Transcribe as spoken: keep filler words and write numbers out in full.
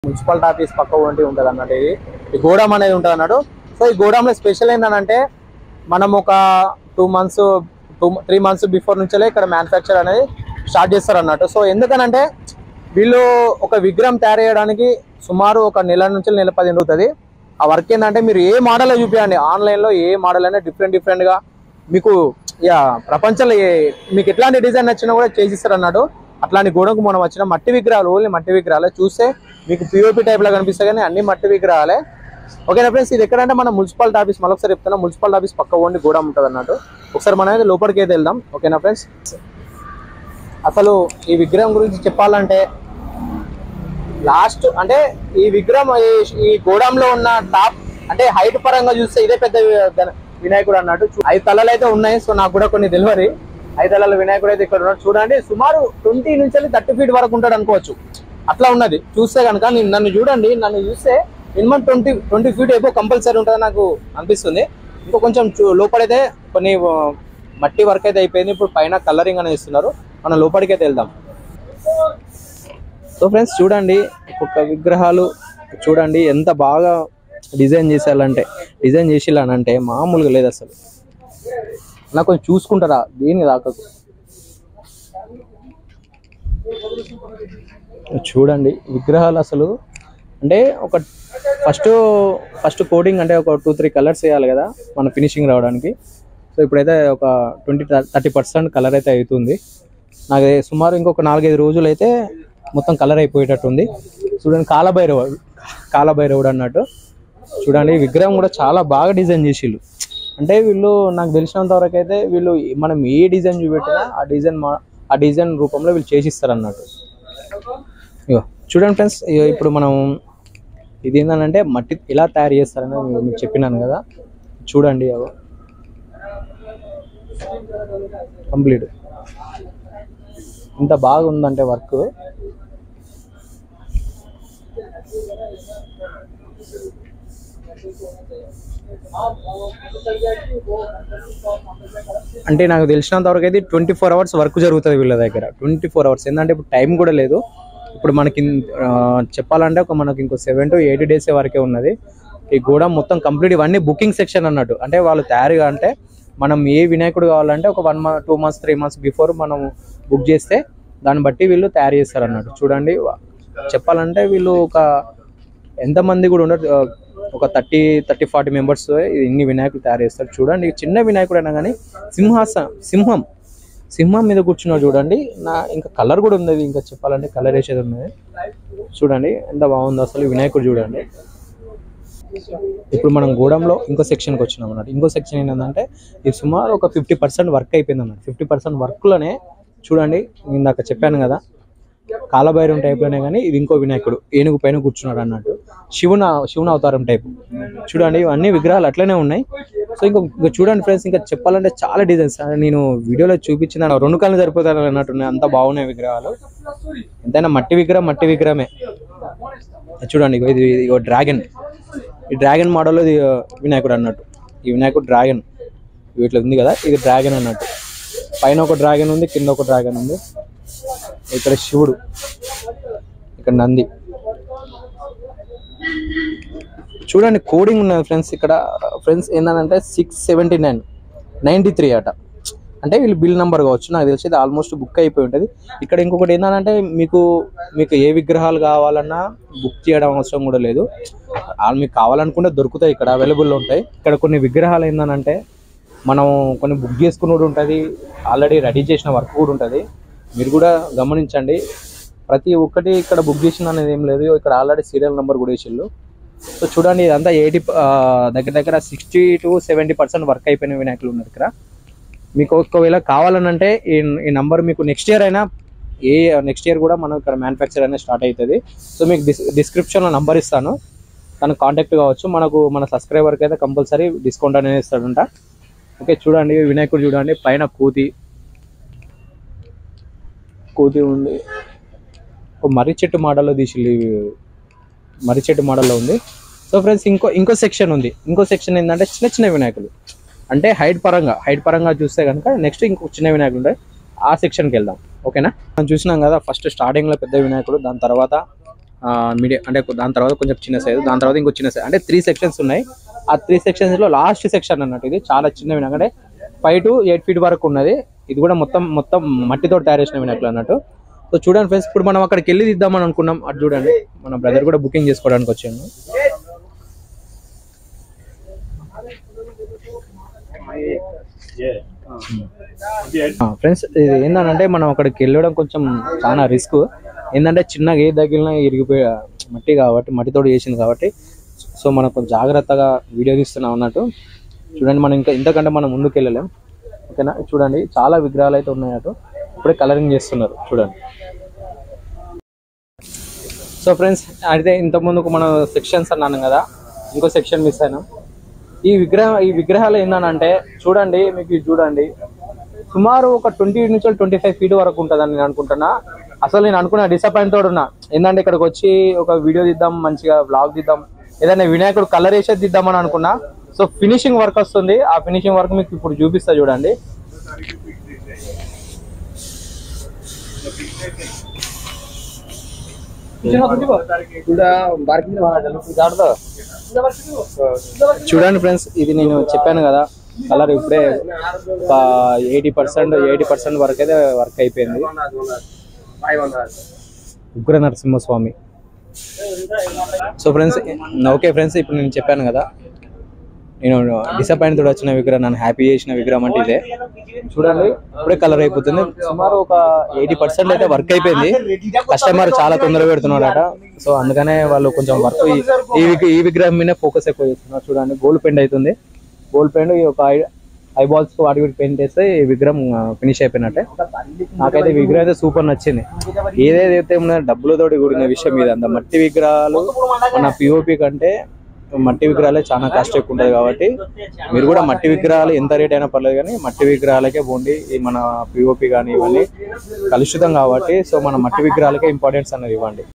Municipality office పక్క వంటి ఉంటుంది అన్నట్టు ఇది ఈ గోడౌన్ అనేది ఉంటుంది అన్నాడు. సో ఈ గోడౌన్లో స్పెషల్ ఏంటంటే మనం ఒక two months two three months before నుంచే ఇక్కడ మ్యానుఫ్యాక్చర్ అనేది స్టార్ట్ చేస్తారు అన్నట్టు. సో ఎందుకనంటే వీళ్ళు ఒక విగ్రహం తయారు చేయడానికి సుమారు ఒక నెల నుంచి నెల పదిహేను అవుతుంది. ఆ వర్క్ ఏంటంటే మీరు ఏ మోడల్లో చూపించండి, ఆన్లైన్లో ఏ మోడల్ అయినా డిఫరెంట్ డిఫరెంట్గా మీకు యా ప్రపంచంలో ఏ మీకు ఎట్లాంటి డిజైన్ నచ్చినా కూడా చేసిస్తారు అన్నాడు. అట్లాంటి గోడకు మనం వచ్చిన మట్టి విగ్రహాలు, ఓన్లీ మట్టి విగ్రహాలే. చూస్తే మీకు పిఓపి టైప్లో కనిపిస్తాయి కానీ అన్ని మట్టి విగ్రహాలే. ఓకేనా ఫ్రెండ్స్, ఇది ఎక్కడంటే మన మున్సిపాలిటీ ఆఫీస్, మరొకసారి చెప్తున్నా మున్సిపాలిటీ ఆఫీస్ పక్క ఓన్లీ గోడౌన్ ఉంటుంది అన్నట్టు. ఒకసారి మనం అయితే లోపలికి అయితే వెళ్దాం. ఓకేనా ఫ్రెండ్స్, అసలు ఈ విగ్రహం గురించి చెప్పాలంటే లాస్ట్ అంటే ఈ విగ్రహం ఈ గోడౌన్లో ఉన్న టాప్ అంటే హైట్ పరంగా చూస్తే ఇదే పెద్ద వినాయకుడు అన్నట్టు. ఐదు తలలు అయితే ఉన్నాయి. సో నాకు కూడా కొన్ని తెలియదు. ఐదు తలల వినాయకుడు అయితే ఇక్కడ ఉన్నాడు. చూడండి సుమారు ట్వంటీ నుంచి థర్టీ ఫీట్ వరకు ఉంటాడు అనుకోవచ్చు. అట్లా ఉన్నది చూస్తే కనుక. నన్ను చూడండి, నన్ను చూస్తే మినిమం ట్వంటీ ట్వంటీ ఫీట్ ఏవో కంపల్సరీ ఉంటుందని నాకు అనిపిస్తుంది. ఇంకో కొంచెం లోపలైతే కొన్ని మట్టి వర్క్ అయితే అయిపోయింది. ఇప్పుడు పైన కలరింగ్ అనేది ఇస్తున్నారు. మనం లోపలికి అయితే వెళ్దాం. సో ఫ్రెండ్స్ చూడండి, ఒక్కొక్క విగ్రహాలు చూడండి ఎంత బాగా డిజైన్ చేసేయాలంటే డిజైన్ చేసేయాలనంటే మామూలుగా లేదు అసలు. నాకు కొంచెం చూసుకుంటారా దీనికి దాకకు. చూడండి విగ్రహాలు అసలు అంటే ఒక ఫస్ట్ ఫస్ట్ కోటింగ్ అంటే ఒక టూ త్రీ కలర్స్ వేయాలి కదా మన ఫినిషింగ్ రావడానికి. సో ఇప్పుడైతే ఒక ట్వంటీ థర్టీ పర్సెంట్ కలర్ అయితే అవుతుంది. నాకు సుమారు ఇంకొక నాలుగైదు రోజులు అయితే మొత్తం కలర్ అయిపోయేటట్టుంది. చూడండి కాలభైరవుడు కాలభైరవుడు అన్నట్టు. చూడండి విగ్రహం కూడా చాలా బాగా డిజైన్ చేసిళ్ళు. అంటే వీళ్ళు నాకు తెలిసినంత వరకు అయితే వీళ్ళు మనం ఏ డిజైన్ చూపెట్టినా ఆ డిజైన్ ఆ డిజైన్ రూపంలో వీళ్ళు చేసిస్తారు అన్నట్టు. ఇగో చూడండి ఫ్రెండ్స్, ఇప్పుడు మనం ఇది ఏంటంటే మట్టి ఎలా తయారు చేస్తారని మీకు చెప్పినాను కదా. చూడండి అవి కంప్లీట్ ఇంత బాగా ఉందంటే వర్క్. అంటే నాకు తెలిసినంత వరకు అయితే ట్వంటీ ఫోర్ అవర్స్ వర్క్ జరుగుతుంది వీళ్ళ దగ్గర. ట్వంటీ ఫోర్ అవర్స్ ఏంటంటే ఇప్పుడు టైం కూడా లేదు. ఇప్పుడు మనకి చెప్పాలంటే ఒక మనకి ఇంకో సెవెన్ టు ఎయిట్ డేస్ వరకే ఉన్నది. ఈ గోడౌన్ మొత్తం కంప్లీట్ ఇవన్నీ బుకింగ్ సెక్షన్ అన్నట్టు. అంటే వాళ్ళు తయారుగా అంటే మనం ఏ వినాయకుడు కావాలంటే ఒక one month two months three months before మనం బుక్ చేస్తే దాన్ని బట్టి వీళ్ళు తయారు చేస్తారు అన్నట్టు. చూడండి చెప్పాలంటే వీళ్ళు ఒక ఎంతమంది కూడా ఉండరు, ఒక థర్టీ థర్టీ ఫార్టీ మెంబర్స్ ఇన్ని వినాయకులు తయారు చేస్తారు. చూడండి చిన్న వినాయకుడు అయినా కానీ సింహాస సింహం సింహం మీద కూర్చున్నాడు చూడండి. నా ఇంకా కలర్ కూడా ఉన్నది, ఇంకా చెప్పాలంటే కలర్ వేసేది ఉన్నది. చూడండి ఎంత బాగుందో అసలు వినాయకుడు చూడండి. ఇప్పుడు మనం గోడంలో ఇంకో సెక్షన్కి వచ్చినాం అన్నట్టు. ఇంకో సెక్షన్ ఏంటంటే ఇది సుమారు ఒక ఫిఫ్టీ పర్సెంట్ వర్క్ అయిపోయింది అన్నట్టు. ఫిఫ్టీ పర్సెంట్ వర్క్లోనే చూడండి ఇందాక చెప్పాను కదా కాలభైరం టైప్లోనే కానీ ఇది ఇంకో వినాయకుడు ఏనుగు పైన కూర్చున్నాడు అన్నట్టు. శివున శివున అవతారం టైపు. చూడండి ఇవన్నీ విగ్రహాలు అట్లనే ఉన్నాయి. సో ఇంకో ఇంకా చూడండి ఫ్రెండ్స్, ఇంకా చెప్పాలంటే చాలా డిజైన్స్ నేను వీడియోలో చూపించిన రెండు కాళ్ళు సరిపోతాను అన్నట్టున్నాయి. అంత బాగున్నాయి విగ్రహాలు. ఎంతైనా మట్టి విగ్రహం మట్టి విగ్రహమే. చూడండి ఇది ఇగో డ్రాగన్, ఈ డ్రాగన్ మోడల్లో ఇది వినాయకుడు అన్నట్టు. ఈ వినాయకుడు డ్రాగన్ వీటిలో ఉంది కదా, ఇది డ్రాగన్ అన్నట్టు. పైన ఒక డ్రాగన్ ఉంది, కింద ఒక డ్రాగన్ ఉంది. ఇక్కడ శివుడు, ఇక్కడ నంది. చూడండి కోడింగ్ ఉన్నది ఫ్రెండ్స్. ఇక్కడ ఫ్రెండ్స్ ఏంటంటే six seventy nine ninety three అట. అంటే వీళ్ళు బిల్ నెంబర్ కావచ్చు, నాకు తెలిసి ఇది ఆల్మోస్ట్ బుక్ అయిపోయి ఉంటుంది. ఇక్కడ ఇంకొకటి ఏంటంటే మీకు మీకు ఏ విగ్రహాలు కావాలన్నా బుక్ చేయడం అవసరం కూడా లేదు. వాళ్ళు మీకు కావాలనుకుంటే దొరుకుతాయి, ఇక్కడ అవైలబుల్లో ఉంటాయి. ఇక్కడ కొన్ని విగ్రహాలు ఏంటంటే మనం కొన్ని బుక్ చేసుకుని కూడా ఉంటుంది, ఆల్రెడీ రెడీ చేసిన వర్క్ కూడా ఉంటుంది. మీరు కూడా గమనించండి, ప్రతి ఒక్కటి ఇక్కడ బుక్ చేసిన అనేది ఏం లేదు. ఇక్కడ ఆల్రెడీ సీరియల్ నెంబర్ కూడా వేసిళ్ళు. సో చూడండి ఇదంతా ఎయిటీ దగ్గర దగ్గర sixty to seventy percent work అయిపోయిన వినాయకులు ఉన్నారు ఇక్కడ. మీకు ఒకవేళ కావాలనంటే ఈ ఈ నెంబర్ మీకు నెక్స్ట్ ఇయర్ అయినా ఏ నెక్స్ట్ ఇయర్ కూడా మనం ఇక్కడ మ్యానుఫ్యాక్చర్ అనేది స్టార్ట్ అవుతుంది. సో మీకు డిస్ డిస్క్రిప్షన్లో నెంబర్ ఇస్తాను, తనకు కాంటాక్ట్ కావచ్చు. మనకు మన సబ్స్క్రైబర్కి అయితే కంపల్సరీ డిస్కౌంట్ అనేది ఇస్తాడంట. ఓకే చూడండి వినాయకుడు చూడండి, పైన కోతి కోతి ఉంది. మర్రి చెట్టు మోడల్లో తీసి మర్రి చెట్టు మోడల్లో ఉంది. సో ఫ్రెండ్స్ ఇంకో ఇంకో సెక్షన్ ఉంది. ఇంకో సెక్షన్ ఏంటంటే చిన్న చిన్న వినాయకులు. అంటే హైట్ పరంగా హైట్ పరంగా చూస్తే కనుక నెక్స్ట్ ఇంకో చిన్న వినాయకులు ఉంటాయి. ఆ సెక్షన్కి వెళ్దాం. ఓకేనా. మనం చూసినాం కదా ఫస్ట్ స్టార్టింగ్లో పెద్ద వినాయకుడు, దాని తర్వాత మీడియం అంటే దాని తర్వాత కొంచెం చిన్న సైజు, దాని తర్వాత ఇంకో చిన్న సైజు, అంటే త్రీ సెక్షన్స్ ఉన్నాయి. ఆ త్రీ సెక్షన్స్ లో లాస్ట్ సెక్షన్ అన్నట్టు ఇది చాలా చిన్న వినాయకుడు, అంటే ఫైవ్ టు ఎయిట్ ఫీట్ వరకు ఉన్నది. ఇది కూడా మొత్తం మొత్తం మట్టితో తయారు చేసిన వినాయకులు అన్నట్టు. సో చూడండి ఫ్రెండ్స్, ఇప్పుడు మనం అక్కడికి వెళ్ళి తీద్దామని అనుకున్నాం. అటు చూడండి, మన బ్రదర్ కూడా బుకింగ్ చేసుకోవడానికి వచ్చాను. ఫ్రెండ్స్ ఇది ఏంటంటే మనం అక్కడికి వెళ్ళడం కొంచెం చాలా రిస్క్. ఏంటంటే చిన్నగా ఏ తగిలినా ఇరిగిపోయి మట్టి కాబట్టి, మట్టితోటి చేసింది కాబట్టి, సో మనం కొంచెం జాగ్రత్తగా వీడియో తీస్తున్నాం అన్నట్టు. చూడండి, మనం ఇంకా ఇంతకంటే మనం ముందుకు వెళ్ళలేం. ఓకేనా, చూడండి చాలా విగ్రహాలు అయితే ఉన్నాయి అటు, ఇప్పుడే కలరింగ్ చేస్తున్నారు చూడండి. సో ఫ్రెండ్స్, అయితే ఇంతకుముందుకు మనం సెక్షన్స్ అన్నాను కదా, ఇంకో సెక్షన్ మిస్ అయినా. ఈ విగ్రహం ఈ విగ్రహాలు ఏంటంటే చూడండి, మీకు చూడండి సుమారు ఒక ట్వంటీ నుంచి ట్వంటీ ఫైవ్ ఫీట్ వరకు ఉంటుందని నేను అనుకుంటున్నా. అసలు నేను అనుకున్నా డిసప్పాయింట్ తోడు ఉన్నా. ఏంటంటే ఇక్కడికి వచ్చి ఒక వీడియో తీద్దాం, మంచిగా బ్లాగ్ తీద్దాం, ఏదైనా వినాయకుడు కలర్ వేసేది తీద్దామని అనుకున్నా. సో ఫినిషింగ్ వర్క్ వస్తుంది, ఆ ఫినిషింగ్ వర్క్ మీకు ఇప్పుడు చూపిస్తా చూడండి. చూడండి ఫ్రెండ్స్, ఇది నేను చెప్పాను కదా కలర్ ఇప్పుడే ఎయిటీ పర్సెంట్ ఎయిటీ పర్సెంట్ వరకు అయితే వర్క్ అయిపోయింది. Ugra Narasimhaswamy. So friends, okay friends, ఇప్పుడు నేను చెప్పాను కదా నేను డిసప్పాయింట్ తోడు వచ్చిన విగ్రహం, నన్ను హ్యాపీ చేసిన విగ్రహం అంటే ఇదే. చూడండి ఇప్పుడే కలర్ అయిపోతుంది, సుమారు ఒక ఎయిటీ పర్సెంట్ అయితే వర్క్ అయిపోయింది. కస్టమర్ చాలా తొందరగా పెడుతున్నాడట, సో అందుకనే వాళ్ళు కొంచెం వర్క్ ఈ ఈ విగ్రహం మీద ఫోకస్ ఎక్కువ చేస్తున్నారు. చూడండి గోల్డ్ పెయింట్ అవుతుంది, గోల్డ్ పెయింట్ ఒక ఐ బాల్స్ వాటి వీటి పెయింట్ వేస్తే ఈ విగ్రహం ఫినిష్ అయిపోయినట్టే. నాకైతే విగ్రహం అయితే సూపర్ నచ్చింది. ఏదేదైతే ఉన్నదో డబ్బులతోటి కూడిన విషయం ఇది. అంత మట్టి విగ్రహాలు మన పిఓపి కంటే మట్టి విగ్రహాలే చాలా కాస్ట్ ఎక్కువ ఉంటుంది. కాబట్టి మీరు కూడా మట్టి విగ్రహాలు ఎంత రేట్ అయినా పర్లేదు, కానీ మట్టి విగ్రహాలకే పోండి. మన పిఓపి కానీ ఇవన్నీ కలుషితం కాబట్టి, సో మన మట్టి విగ్రహాలకే ఇంపార్టెన్స్ అనేది ఇవ్వండి.